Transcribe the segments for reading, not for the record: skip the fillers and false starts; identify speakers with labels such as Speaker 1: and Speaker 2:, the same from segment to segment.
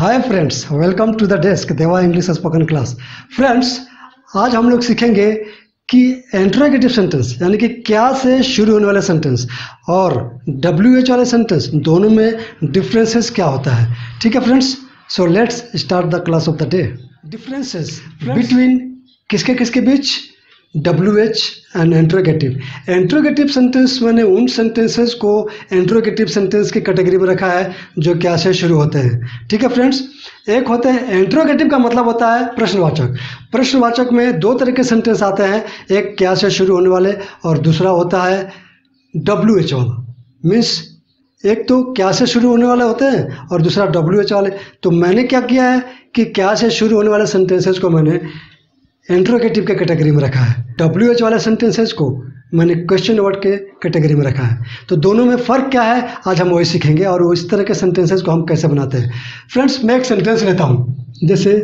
Speaker 1: Hi friends, welcome to the desk Deva English spoken class. Friends, आज हम लोग सीखेंगे कि इंट्रोगेटिव सेंटेंस यानी कि क्या से शुरू होने वाले सेंटेंस और WH वाले सेंटेंस दोनों में डिफरेंसेस क्या होता है। ठीक है friends, so let's start the class of the day. Differences between किसके किसके बीच, WH and interrogative. Interrogative sentence मैंने उन सेंटेंसेस को इंट्रोगेटिव सेंटेंस की कैटेगरी में रखा है जो क्या से शुरू होते हैं। ठीक है फ्रेंड्स, एक होते हैं इंट्रोगेटिव का मतलब होता है प्रश्नवाचक। प्रश्नवाचक में दो तरह के सेंटेंस आते हैं, एक क्या से शुरू होने वाले और दूसरा होता है WH वाला। मीन्स एक तो क्या से शुरू होने वाले होते हैं और दूसरा WH वाले। तो मैंने क्या किया है कि क्या से शुरू होने वाले सेंटेंसेस को मैंने इंट्रोगेटिव के कैटेगरी में रखा है, WH वाले सेंटेंसेस को मैंने क्वेश्चन वर्ड के कैटेगरी में रखा है। तो दोनों में फ़र्क क्या है आज हम वही सीखेंगे और इस तरह के सेंटेंसेस को हम कैसे बनाते हैं। फ्रेंड्स, मैं एक सेंटेंस लेता हूँ, जैसे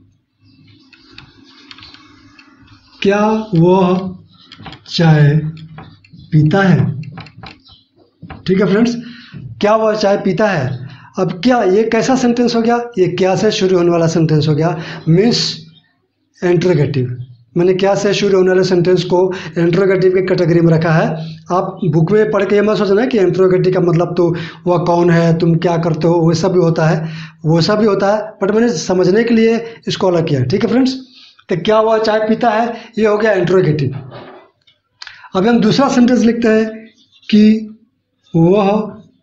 Speaker 1: क्या वह चाय पीता है। ठीक है फ्रेंड्स, क्या वह चाय पीता है। अब क्या ये कैसा सेंटेंस हो गया, ये क्या से शुरू होने वाला सेंटेंस हो गया, मीन्स इंट्रोगेटिव। मैंने क्या से शुरू होने वाले सेंटेंस को इंट्रोगेटिव की कैटेगरी में रखा है। आप बुक में पढ़ के ये मत सोचना कि इंट्रोगेटिव का मतलब तो वह कौन है, तुम क्या करते हो, वैसा भी होता है, वो सब भी होता है, बट मैंने समझने के लिए इसको अलग किया। ठीक है फ्रेंड्स, तो क्या वह चाय पीता है, ये हो गया इंट्रोगेटिव। अब हम दूसरा सेंटेंस लिखते हैं कि वह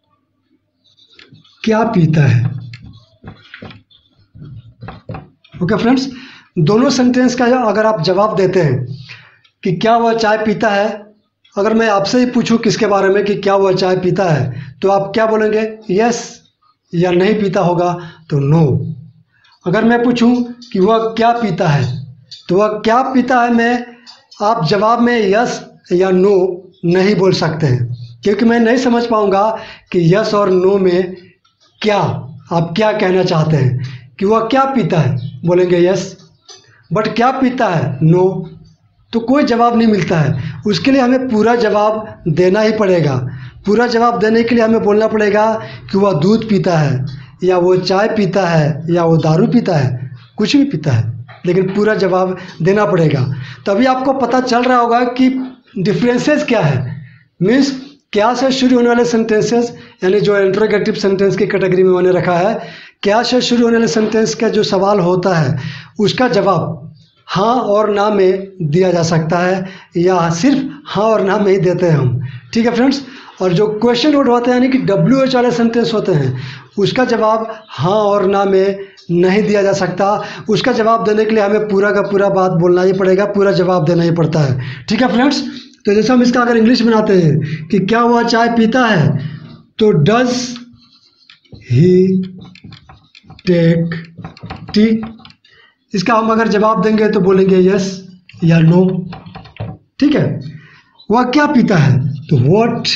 Speaker 1: क्या पीता है। ओके फ्रेंड्स, दोनों सेंटेंस का अगर आप जवाब देते हैं कि क्या वह चाय पीता है, अगर मैं आपसे ही पूछूं किसके बारे में कि क्या वह चाय पीता है, तो आप क्या बोलेंगे, यस या नहीं पीता होगा तो नो। अगर मैं पूछूं कि वह क्या पीता है, तो वह क्या पीता है में आप जवाब में यस या नो नहीं बोल सकते हैं, क्योंकि मैं नहीं समझ पाऊंगा कि यस और नो में क्या आप क्या कहना चाहते हैं। कि वह क्या पीता है बोलेंगे यस, बट क्या पीता है नो, तो कोई जवाब नहीं मिलता है। उसके लिए हमें पूरा जवाब देना ही पड़ेगा। पूरा जवाब देने के लिए हमें बोलना पड़ेगा कि वह दूध पीता है या वो चाय पीता है या वो दारू पीता है, कुछ भी पीता है, लेकिन पूरा जवाब देना पड़ेगा। तभी आपको पता चल रहा होगा कि डिफरेंसेस क्या है। मीन्स क्या से शुरू होने वाले सेंटेंसेस यानी जो इंट्रोगेटिव सेंटेंस की कैटेगरी में मैंने रखा है, क्या से शुरू होने वाले सेंटेंस का जो सवाल होता है उसका जवाब हाँ और ना में दिया जा सकता है या सिर्फ हाँ और ना में ही देते हैं हम। ठीक है फ्रेंड्स, और जो क्वेश्चन वर्ड होते हैं यानी कि WH वाले सेंटेंस होते हैं उसका जवाब हाँ और ना में नहीं दिया जा सकता। उसका जवाब देने के लिए हमें पूरा का पूरा बात बोलना ही पड़ेगा, पूरा जवाब देना ही पड़ता है। ठीक है फ्रेंड्स, तो जैसे हम इसका अगर इंग्लिश बनाते हैं कि क्या वह चाय पीता है, तो डज ही टेक टी। इसका हम अगर जवाब देंगे तो बोलेंगे यस या नो। ठीक है, वह क्या पीता है, तो व्हाट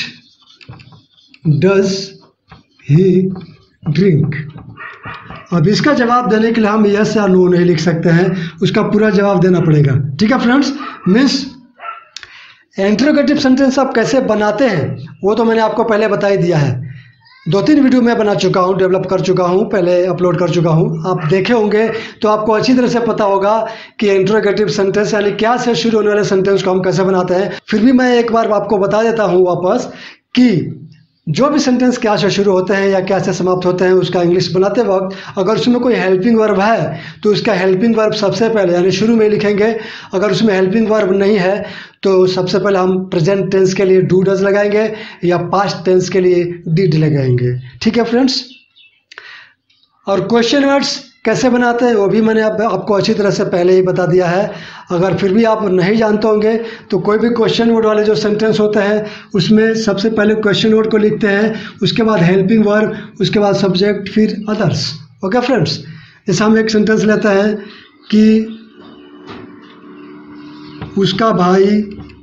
Speaker 1: डज ही ड्रिंक। अब इसका जवाब देने के लिए हम यस या नो नहीं लिख सकते हैं, उसका पूरा जवाब देना पड़ेगा। ठीक है फ्रेंड्स, मीन्स इंट्रोगेटिव सेंटेंस आप कैसे बनाते हैं वो तो मैंने आपको पहले बता ही दिया है। 2-3 वीडियो मैं बना चुका हूँ, डेवलप कर चुका हूँ, पहले अपलोड कर चुका हूँ, आप देखे होंगे तो आपको अच्छी तरह से पता होगा कि इंट्रोगेटिव सेंटेंस यानी क्या से शुरू होने वाले सेंटेंस को हम कैसे बनाते हैं। फिर भी मैं एक बार आपको बता देता हूँ वापस कि जो भी सेंटेंस क्या से शुरू होते हैं या क्या से समाप्त होते हैं उसका इंग्लिश बनाते वक्त अगर उसमें कोई हेल्पिंग वर्ब है तो उसका हेल्पिंग वर्ब सबसे पहले यानी शुरू में लिखेंगे। अगर उसमें हेल्पिंग वर्ब नहीं है तो सबसे पहले हम प्रेजेंट टेंस के लिए डू डज लगाएंगे या पास्ट टेंस के लिए डिड लगाएंगे। ठीक है फ्रेंड्स, और क्वेश्चन वर्ड्स कैसे बनाते हैं वो भी मैंने आपको अच्छी तरह से पहले ही बता दिया है। अगर फिर भी आप नहीं जानते होंगे तो कोई भी क्वेश्चन वर्ड वाले जो सेंटेंस होते हैं उसमें सबसे पहले क्वेश्चन वर्ड को लिखते हैं, उसके बाद हेल्पिंग वर्ब, उसके बाद सब्जेक्ट, फिर अदर्स। ओके फ्रेंड्स, जैसे हम एक सेंटेंस लेते हैं कि उसका भाई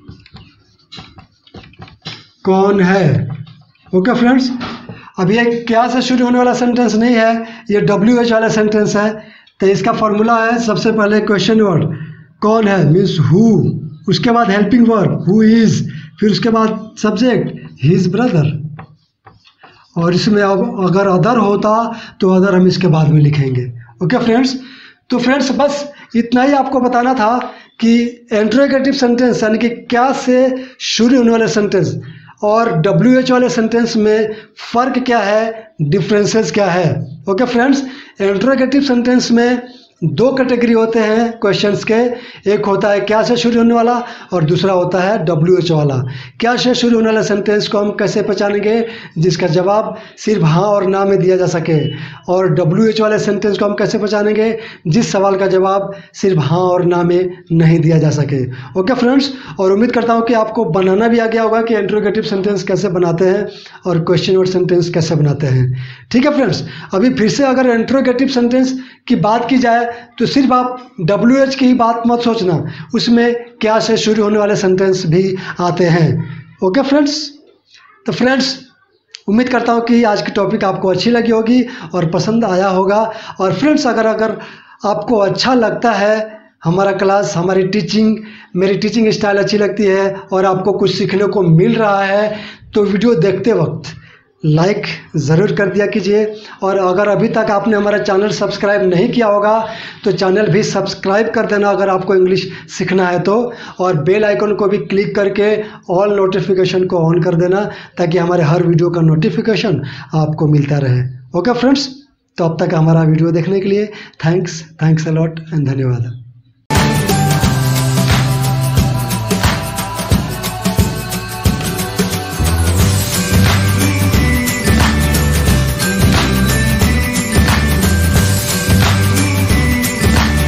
Speaker 1: कौन है। ओके फ्रेंड्स, अब ये क्या से शुरू होने वाला सेंटेंस नहीं है, ये WH वाला सेंटेंस है। तो इसका फॉर्मूला है सबसे पहले क्वेश्चन वर्ड कौन है मीन्स हु, उसके बाद हेल्पिंग वर्ब हु इज, फिर उसके बाद सब्जेक्ट हिज ब्रदर। और इसमें अब अगर अदर होता तो अदर हम इसके बाद में लिखेंगे। ओके फ्रेंड्स, तो फ्रेंड्स बस इतना ही आपको बताना था कि इंट्रोगेटिव सेंटेंस यानी कि क्या से शुरू होने वाले सेंटेंस और WH वाले सेंटेंस में फ़र्क क्या है, डिफरेंसेस क्या है। ओके फ्रेंड्स, इंट्रोगेटिव सेंटेंस में दो कैटेगरी होते हैं क्वेश्चंस के, एक होता है क्या से शुरू होने वाला और दूसरा होता है WH वाला। क्या से शुरू होने वाले सेंटेंस को हम कैसे पहचानेंगे, जिसका जवाब सिर्फ हाँ और ना में दिया जा सके, और WH वाले सेंटेंस को हम कैसे पहचानेंगे, जिस सवाल का जवाब सिर्फ हाँ और ना में नहीं दिया जा सके। ओके फ्रेंड्स, और उम्मीद करता हूँ कि आपको बनाना भी आ गया होगा कि इंट्रोगेटिव सेंटेंस कैसे बनाते हैं और क्वेश्चन वर्ड सेंटेंस कैसे बनाते हैं। ठीक है फ्रेंड्स, अभी फिर से अगर इंट्रोगेटिव सेंटेंस की बात की जाए तो सिर्फ आप WH की ही बात मत सोचना, उसमें क्या से शुरू होने वाले सेंटेंस भी आते हैं। ओके फ्रेंड्स, तो फ्रेंड्स उम्मीद करता हूँ कि आज की टॉपिक आपको अच्छी लगी होगी और पसंद आया होगा। और फ्रेंड्स अगर आपको अच्छा लगता है हमारा क्लास, हमारी टीचिंग, मेरी टीचिंग स्टाइल अच्छी लगती है और आपको कुछ सीखने को मिल रहा है, तो वीडियो देखते वक्त लाइक ज़रूर कर दिया कीजिए। और अगर अभी तक आपने हमारा चैनल सब्सक्राइब नहीं किया होगा तो चैनल भी सब्सक्राइब कर देना अगर आपको इंग्लिश सीखना है तो, और बेल आइकन को भी क्लिक करके ऑल नोटिफिकेशन को ऑन कर देना ताकि हमारे हर वीडियो का नोटिफिकेशन आपको मिलता रहे। ओके फ्रेंड्स, तो अब तक हमारा वीडियो देखने के लिए थैंक्स अ लॉट एंड धन्यवाद।